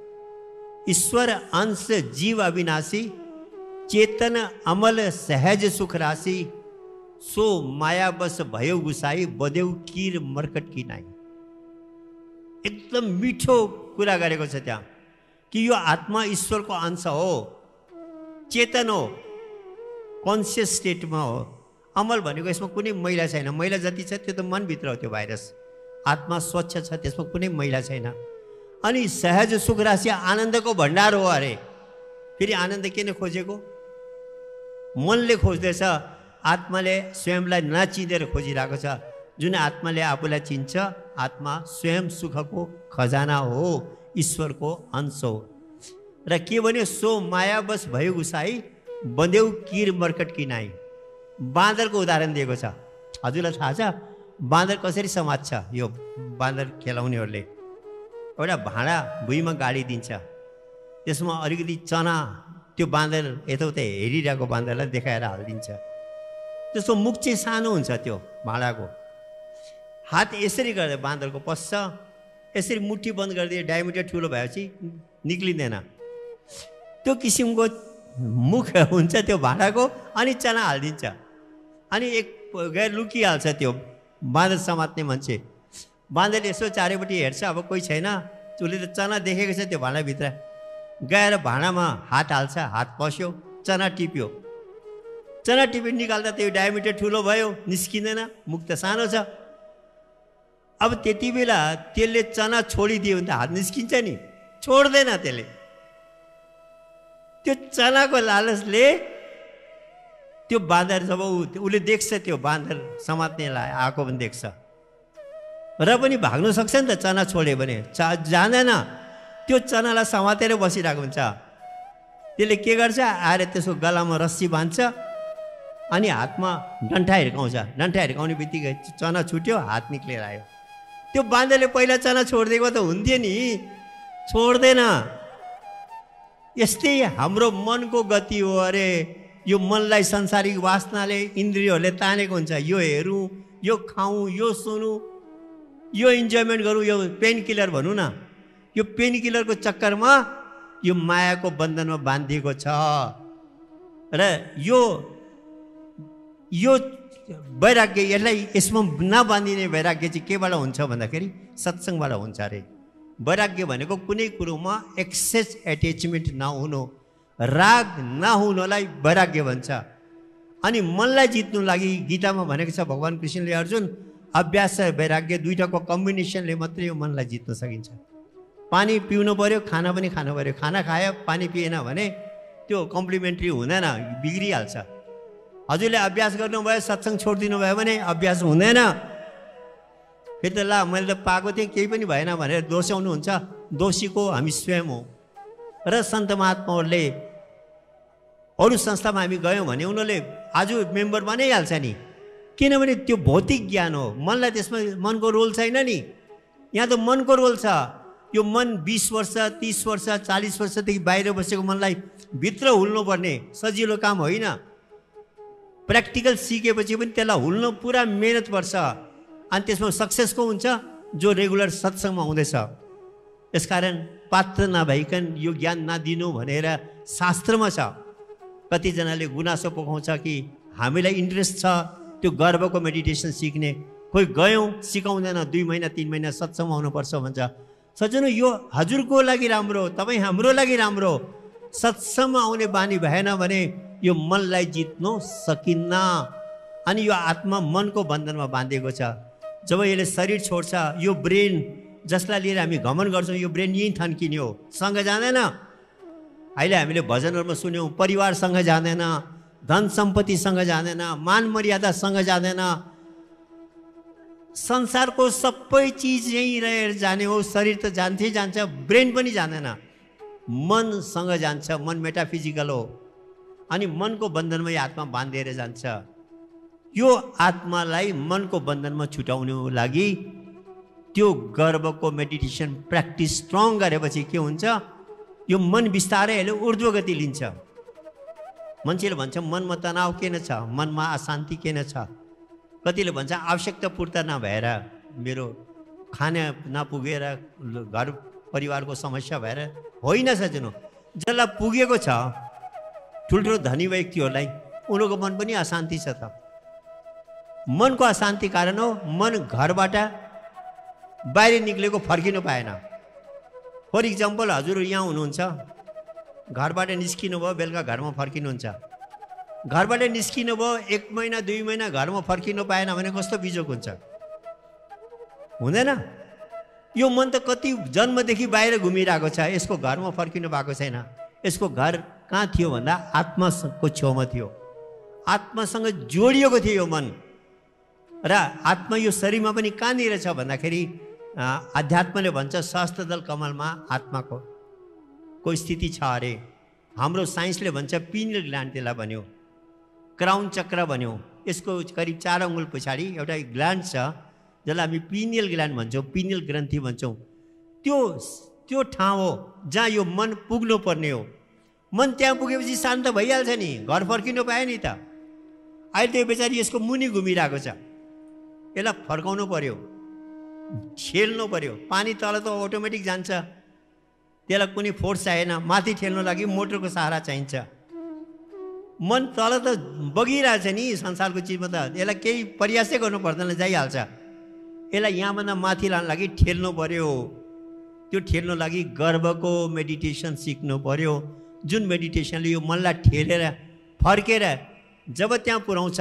ईश्वर अंश जीव अविनाशी, चेतन अमल सहज सुख राशि, सो माया बस भयो गुसाई, बदेउ किर मर्कट की नाई। एकदम मिठो कुरा गरेको छ त्यहाँ कि यो आत्मा ईश्वरको अंश हो, चेतन हो, कन्सियस स्टेटमा हो। अमल भनेको यसमा कुनै मैला छैन। मैला जति छ त्यो त मनभित्र हो, त्यो भाइरस। आत्मा स्वच्छ छ, त्यसमा कुनै मैला छैन। अनि सहज सुख राशि आनन्दको भण्डार हो। अरे फेरि आनन्द किन खोजेको? मनले खोज्दैछ, आत्माले स्वयंलाई नचिनेर खोजिरहेको छ। जुन आत्माले आफूलाई चिन्छ, आत्मा स्वयं सुखको खजाना हो, ईश्वरको अंश हो। र के भन्यो, सो माया बस भयो गुसाई, बन्देउ किर मर्कट की नाई। बाँदरको उदाहरण दिएको छ। हजुरलाई थाहा छ बाँदर कसरी समात्छ? यो बाँदर खेलाउनेहरूले एउटा भाँडा भुइँमा गाडिदिन्छ, त्यसमा अलिकति चना, त्यो बाँदर यताउता हेरिरहेको बाँदरलाई देखाएर हालिदिन्छ। त्यसको मुख चाहिँ सानो हुन्छ, त्यो भाँडाको हात यसरी गर्दा बाँदरको पस्छ, यसरी मुठी बन्द गरिदिए डायमिटर ठुलो भएपछि निक्लिँदैन। त्यो किसिमको मुख हुन्छ त्यो भाँडाको। अनि चना हालिदिन्छ, अनि एक गएर लुकिहाल्छ त्यो बाँदर समात्ने मान्छे। बाँदरले यसो चारैपट्टि हेर्छ, अब कोही छैन, उसले त चना देखेको छ त्यो भाँडाभित्र। गएर भाँडामा हात हाल्छ, हात पस्यो, चना टिप्यो। चना टिप्यो निकाल्दा त्यो डायमिटर ठुलो भयो, निस्किँदैन, मुख त सानो छ। अब त्यति बेला त्यसले चना छोडिदियो भने त हात निस्किन्छ नि, छोड्दैन त्यसले। त्यो चनाको लालचले त्यो बाँदर जब उसले देख्छ त्यो बाँदर समात्नेलाई आएको पनि देख्छ, र पनि भाग्नु सक्छ नि त चना छोड्यो भने। जाँदैन, त्यो चनालाई समातेर बसिरहेको हुन्छ। त्यसले के गर्छ, आएर त्यसको गलामा रस्सी बाँध्छ, अनि हातमा डन्ठा हिर्काउँछ। डन्ठा हिर्काउने बित्तिकै चना छुट्यो, हात निक्लेर आयो। त्यो बाँदरले पहिला चना छोडिदिएको त हुन्थ्यो नि, छोड्दैन। यस्तै हाम्रो मनको गति हो। अरे यो मनलाई संसारिक वासनाले, इन्द्रियहरूले तानेको हुन्छ। यो हेरौँ, यो खाऊँ, यो सुनौँ, यो इन्जोयमेन्ट गरौँ, यो पेन किलर भनौँ न, यो पेन किलरको चक्करमा यो मायाको बन्धनमा बाँधिएको छ। र यो वैराग्य, यसमा नबाँधिने वैराग्य चाहिँ केबाट हुन्छ भन्दाखेरि सत्सङ्गबाट हुन्छ अरे। वैराग्य भनेको कुनै कुरोमा एक्सेस एट्याचमेन्ट नहुनु, राग नहुनुलाई वैराग्य भन्छ। अनि मनलाई जित्नु लागि गीतामा भनेको छ भगवान् कृष्णले, अर्जुन अभ्यास र वैराग्य दुईटाको कम्बिनेसनले मात्रै यो मनलाई जित्न सकिन्छ। पानी पिउनु पर्यो, खाना पनि खानु पर्यो। खाना खायो पानी पिएन भने त्यो कम्प्लिमेन्ट्री हुँदैन, बिग्रिहाल्छ। हजुरले अभ्यास गर्नुभयो, सत्सङ्ग छोडिदिनु भयो भने अभ्यास हुँदैन। फेरि त ला मैले त पाएको थिएँ केही पनि भएन भनेर दोषाउनुहुन्छ। दोषीको हामी स्वयं हो। र सन्त महात्माहरूले अरू संस्थामा हामी गयौँ भने उनीहरूले आज मेम्बर बनाइहाल्छ नि, किनभने त्यो भौतिक ज्ञान हो। मनलाई त्यसमा मनको रोल छैन नि। यहाँ त मनको रोल छ। यो मन 20 वर्ष 30 वर्ष 40 वर्षदेखि बाहिर बसेको मनलाई भित्र हुल्नुपर्ने सजिलो काम होइन। प्र्याक्टिकल सिकेपछि पनि त्यसलाई हुल्नु पुरा मेहनत पर्छ। अनि त्यसमा सक्सेसको हुन्छ जो रेगुलर सत्सङ्गमा हुँदैछ। यसकारण पात्र नभइकन यो ज्ञान नदिनु भनेर शास्त्रमा छ। कतिजनाले गुनासो पोखाउँछ कि हामीलाई इन्ट्रेस्ट छ त्यो गर्वको मेडिटेसन सिक्ने, कोही गयौँ सिकाउँदैन, 2 महिना 3 महिना सत्सङ्गमा आउनुपर्छ भन्छ। सज्जनो यो हजुरको लागि राम्रो हो, तपाईँ हाम्रो लागि राम्रो हो। सत्सङ्गमा आउने बानी भएन भने यो मनलाई जित्नु सकिन्न। अनि यो आत्मा मनको बन्धनमा बाँधिएको छ। जब यसले शरीर छोड्छ, यो ब्रेन जसलाई लिएर हामी घमन गर्छौँ, यो ब्रेन यहीँ थन्किने हो, सँग जाँदैन। अहिले हामीले भजनहरूमा सुन्यौँ, परिवारसँग जाँदैन, धन सम्पत्तिसँग जाँदैन, मान मर्यादासँग जाँदैन, संसारको सबै चिज यहीँ रहेर जाने हो। शरीर त जान्छै जान्छ, ब्रेन पनि जाँदैन, मनसँग जान्छ। मन मेटाफिजिकल हो। अनि मनको बन्धनमा यो आत्मा बाँधिएर जान्छ। यो आत्मालाई मनको बन्धनमा छुटाउनु लागि त्यो गर्वको मेडिटेसन प्र्याक्टिस स्ट्रङ गरेपछि के हुन्छ, यो मन बिस्तारै अहिले ऊर्ध्व गति लिन्छ। मान्छेले भन्छ मनमा तनाव किन छ, मनमा अशान्ति किन छ। कतिले भन्छ आवश्यकता पूर्ता नभएर, मेरो खाना नपुगेर, घर परिवारको समस्या भएर। होइन सज्जनो, जसलाई पुगेको छ, ठुल्ठुलो धनी व्यक्तिहरूलाई उनीहरूको मन पनि अशान्ति छ त। मनको अशान्ति कारण हो मन घरबाट बाहिर निक्लेको फर्किनु पाएन। फर इक्जाम्पल, हजुर यहाँ हुनुहुन्छ, घरबाट निस्किनु भयो, बेलुका घरमा फर्किनुहुन्छ। घरबाट निस्किनु भयो, 1 महिना 2 महिना घरमा फर्किनु पाएन भने कस्तो बिजोक हुन्छ, हुँदैन? यो मन त कति जन्मदेखि बाहिर घुमिरहेको छ, यसको घरमा फर्किनु भएको छैन। यसको घर कहाँ थियो भन्दा आत्माको छेउमा थियो। आत्मासँग जोडिएको थियो यो मन। र आत्मा यो शरीरमा पनि कहाँनिर छ भन्दाखेरि अध्यात्मले भन्छ सहस्त्रदल कमलमा आत्माको स्थिति छ अरे। हाम्रो साइन्सले भन्छ पिनियल ग्ल्यान्ड त्यसलाई भन्यो, क्राउन चक्र भन्यो। यसको करिब 4 अङ्गुल पछाडि एउटा ग्ल्यान्ड छ जसलाई हामी पिनियल ग्ल्यान्ड भन्छौँ, पिनियल ग्रन्थि भन्छौँ। त्यो ठाउँ हो जहाँ यो मन पुग्नु पर्ने हो। मन त्यहाँ पुगेपछि शान्त भइहाल्छ नि, घर फर्किनु पायो नि त। अहिले त्यो बेचारी यसको मुनि घुमिरहेको छ, यसलाई फर्काउनु पर्यो, ठेल्नु पर्यो। पानी तल त अटोमेटिक जान्छ, त्यसलाई कुनै फोर्स चाहिएन। माथि ठेल्नु लागि मोटरको सहारा चाहिन्छ। मन तल त बगिरहेछ नि संसारको चिजमा, त यसलाई केही प्रयासै गर्नु पर्दैन, जाइहाल्छ। यसलाई यहाँभन्दा माथि लानु लागि ठेल्नु पर्यो। त्यो ठेल्नु लागि गर्वको मेडिटेसन सिक्नु पर्यो, जुन मेडिटेसनले यो मनलाई ठेलेर फर्केर जब त्यहाँ पुर्याउँछ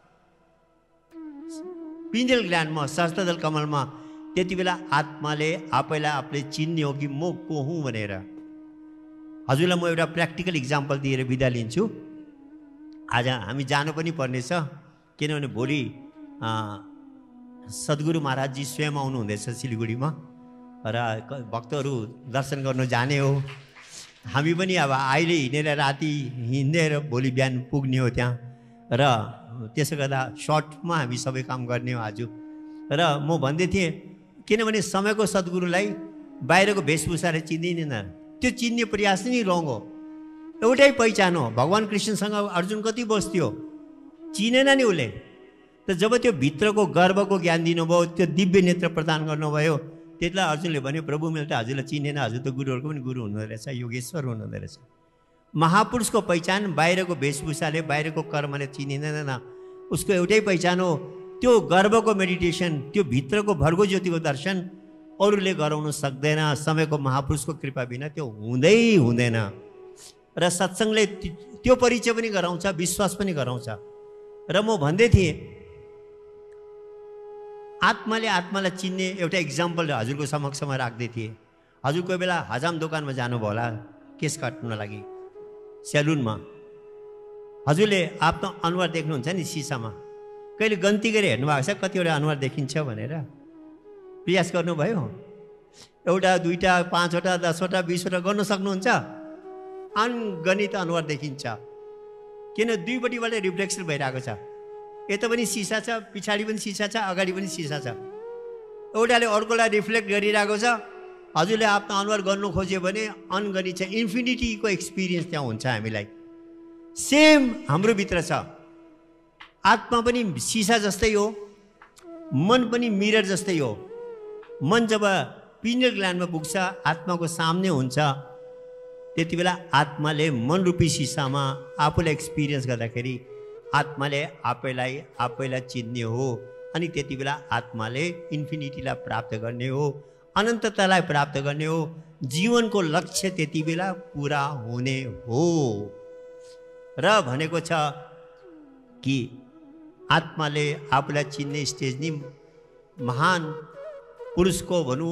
पिनियल ग्ल्यान्डमा, सहस्त्रदल कमलमा, त्यति बेला आत्माले आफैलाई आफूले चिन्ने हो कि म को हुँ भनेर। हजुरलाई म एउटा प्र्याक्टिकल इक्जाम्पल दिएर बिदा लिन्छु। आज हामी जानु पनि पर्नेछ, किनभने भोलि सद्गुरु महाराजजी स्वयं आउनुहुँदैछ सिलगढीमा र भक्तहरू दर्शन गर्नु जाने हो। हामी पनि अब अहिले हिँडेर राति हिँडेर भोलि बिहान पुग्ने हो त्यहाँ। र त्यसो गर्दा सर्टमा हामी सबै काम गर्ने हो आज। र म भन्दै थिएँ, किनभने समयको सद्गुरुलाई बाहिरको वेशभूषाले चिन्दिँदैन, त्यो चिन्ने प्रयास नै रङ हो। एउटै पहिचान हो। भगवान् कृष्णसँग अर्जुन कति बस्थ्यो, चिनेन नि उसले। त जब त्यो भित्रको गर्वको ज्ञान दिनुभयो, त्यो दिव्य नेत्र प्रदान गर्नुभयो, त्यतिलाई अर्जुनले भन्यो प्रभु मैले त हजुरलाई चिनेन, हजुर त गुरुहरूको पनि गुरु हुनुहुँदो रहेछ, योगेश्वर हुनुहुँदो रहेछ। महापुरुषको पहिचान बाहिरको वेशभूषाले बाहिरको कर्मले चिनिँदैन, उसको एउटै पहिचान हो त्यो गर्वको मेडिटेसन, त्यो भित्रको भर्गो ज्योतिको दर्शन अरूले गराउन सक्दैन। समयको महापुरुषको कृपा बिना त्यो हुँदैन। र सत्सङ्गले त्यो परिचय पनि गराउँछ, विश्वास पनि गराउँछ। र म भन्दै थिएँ आत्माले आत्मालाई चिन्ने एउटा इक्जाम्पल हजुरको समक्षमा राख्दै थिएँ। हजुर कोही बेला हजाम दोकानमा जानुभयो होला केस काट्न लागि, सेलुनमा। हजुरले आफ्नो अनुहार देख्नुहुन्छ नि सिसामा, कहिले गन्ती गरेर हेर्नु भएको छ कतिवटा अनुहार देखिन्छ भनेर? प्रयास गर्नुभयो? एउटा, दुईवटा, 5वटा, 10वटा, 20वटा गर्न सक्नुहुन्छ? अनगणित अनुहार देखिन्छ, किन दुईपट्टिबाट रिफ्लेक्सन भइरहेको छ। यता पनि सिसा छ, पछाडि पनि सिसा छ, अगाडि पनि सिसा छ। एउटाले अर्कोलाई रिफ्लेक्ट गरिरहेको छ। हजुरले आफ्नो अनुहार गर्नु खोज्यो भने अनगणित छ, इन्फिनिटीको एक्सपिरियन्स त्यहाँ हुन्छ हामीलाई। सेम हाम्रो भित्र छ। आत्मा पनि सिसा जस्तै हो, मन पनि मिरर जस्तै हो। मन जब पिनियल ग्ल्यान्डमा पुग्छ, आत्माको सामने हुन्छ, त्यति बेला आत्माले मनरूपी सिसामा आफूलाई एक्सपिरियन्स गर्दाखेरि आत्माले आफैलाई चिन्ने हो। अनि त्यति बेला आत्माले इन्फिनिटीलाई प्राप्त गर्ने हो, अनन्ततालाई प्राप्त गर्ने हो। जीवनको लक्ष्य त्यति बेला पुरा हुने हो। र भनेको छ कि आत्माले आफूलाई चिन्ने स्टेज नि महान पुरुषको भनौँ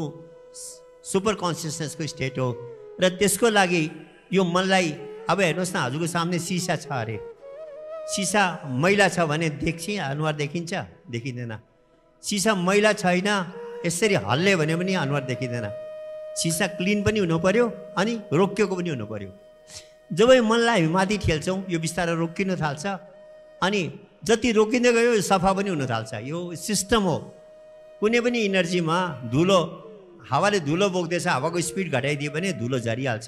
सुपर कन्सियसनेसको स्टेट हो। र त्यसको लागि यो मनलाई अब हेर्नुहोस् न, हजुरको सामने सिसा छ अरे, सिसा मैला छ भने अनुहार देखिन्छ? देखिँदैन। सिसा मैला छैन, यसरी हल्ले भने पनि अनुहार देखिँदैन। सिसा क्लिन पनि हुनु पर्यो अनि रोकिएको पनि हुनु पर्यो। जब यो मनलाई हामी माथि ठेल्छौँ यो बिस्तारै रोकिन थाल्छ, अनि जति रोकिँदै गयो सफा पनि हुन थाल्छ। यो सिस्टम हो। कुनै पनि इनर्जीमा धुलो, हावाले धुलो बोक्दैछ, हावाको स्पिड घटाइदियो भने धुलो झरिहाल्छ।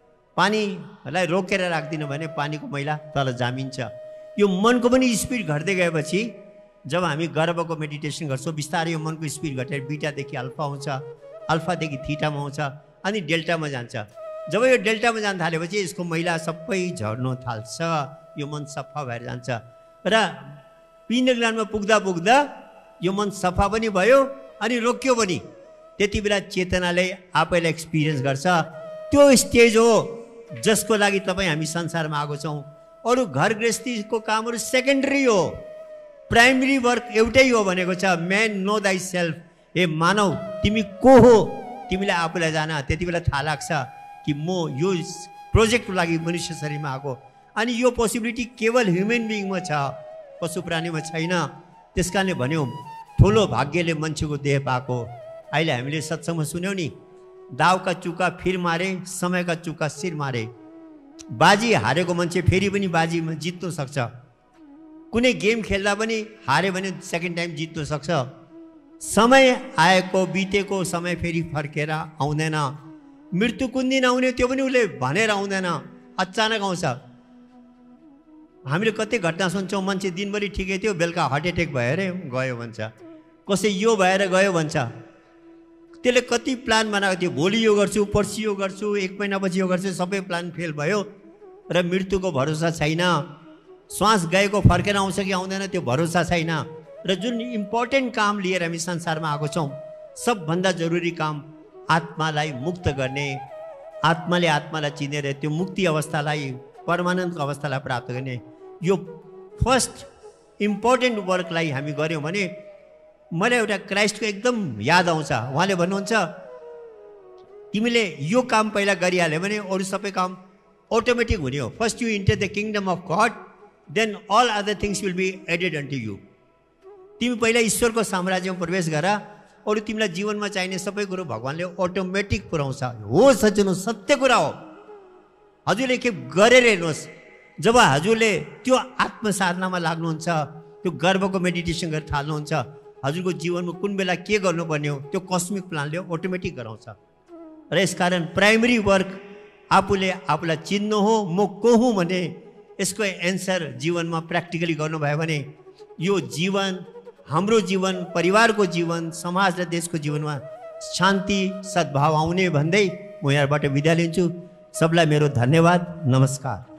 पानीलाई रोकेर राख्दिनु भने पानीको मैला तल जामिन्छ। यो मनको पनि स्पिड घट्दै गएपछि जब हामी गर्वको मेडिटेसन गर्छौँ, बिस्तारै यो मनको स्पिड घटेर बीटादेखि अल्फा आउँछ, अल्फादेखि थीटामा आउँछ, अनि डेल्टामा जान्छ। जब यो डेल्टामा जान थालेपछि यसको मैला सबै झर्न थाल्छ, यो मन सफा भएर जान्छ। र पिनियल ग्ल्यान्डमा पुग्दा पुग्दा यो मन सफा पनि भयो अनि रोक्यो पनि। त्यति बेला चेतनाले आफैलाई एक्सपिरियन्स गर्छ। त्यो स्टेज हो जसको लागि तपाईँ हामी संसारमा आएको छौँ। अरू घर गृहस्थीको कामहरू सेकेन्डरी हो, प्राइमरी वर्क एउटै हो भनेको छ, म्यान नो दाइ सेल्फ। ए मानव, तिमी को हो? तिमीलाई आफूलाई जान त्यति बेला थाहा लाग्छ कि म यो प्रोजेक्टको लागि मनुष्य शरीरमा आएको। अनि यो पोसिबिलिटी केवल ह्युमन बिइङमा छ, पशु प्राणीमा छैन। त्यस कारणले भन्यो ठुलो भाग्यले मान्छेको देह पाएको। अहिले हामीले सत्सङ्गमा सुन्यौँ नि, दाउका चुका फिर मारे, समयका चुका सिर मारे। बाजी हारेको मान्छे फेरि पनि बाजीमा जित्नु सक्छ। कुनै गेम खेल्दा पनि हारे भने सेकेन्ड टाइम जित्नु सक्छ। समय आएको बितेको समय फेरि फर्केर आउँदैन। मृत्यु कुन दिन आउने त्यो पनि उसले भनेर आउँदैन, अचानक आउँछ। हामीले कति घटना सुन्छौँ, मान्छे दिनभरि ठिकै थियो, बेलुका हार्ट एट्याक भएर गयो भन्छ, कसै यो भएर गयो भन्छ। त्यसले कति प्लान बनाएको थियो, भोलि यो गर्छु, पर्सि यो गर्छु, 1 महिनापछि यो गर्छु, सबै प्लान फेल भयो। र मृत्युको भरोसा छैन। श्वास गएको फर्केर आउँछ कि आउँदैन त्यो भरोसा छैन। र जुन इम्पोर्टेन्ट काम लिएर हामी संसारमा आएको छौँ, सबभन्दा जरुरी काम आत्मालाई मुक्त गर्ने, आत्माले आत्मालाई चिनेर त्यो मुक्ति अवस्थालाई, परमानन्द अवस्थालाई प्राप्त गर्ने, यो फर्स्ट इम्पोर्टेन्ट वर्कलाई हामी गऱ्यौँ भने मलाई एउटा क्राइस्टको एकदम याद आउँछ। उहाँले भन्नुहुन्छ तिमीले यो काम पहिला गरिहाल्यो भने अरू सबै काम अटोमेटिक हुने हो। First you enter the kingdom of God, then all other things will be added unto you. तिमी पहिला ईश्वरको साम्राज्यमा प्रवेश गर, अरू तिमीलाई जीवनमा चाहिने सबै कुरो भगवान्ले अटोमेटिक पुऱ्याउँछ। हो सज्जनो, सत्य कुरा हो। हजुरले के गरेर हेर्नुहोस्, जब हजुरले त्यो आत्मसाधनामा लाग्नुहुन्छ, त्यो गर्वको मेडिटेसन गरेर थाल्नुहुन्छ, हजुरको जीवनमा कुन बेला के गर्नुपर्ने हो त्यो कस्मिक प्लानले अटोमेटिक गराउँछ। र यसकारण प्राइमरी वर्क आफूले आफूलाई चिन्नु हो, म को हुँ भने यसको एन्सर जीवनमा प्र्याक्टिकली गर्नुभयो भने यो जीवन, हाम्रो जीवन, परिवारको जीवन, समाज र देशको जीवनमा शान्ति सद्भाव आउने भन्दै म यहाँबाट बिदा लिन्छु। सबलाई मेरो धन्यवाद, नमस्कार।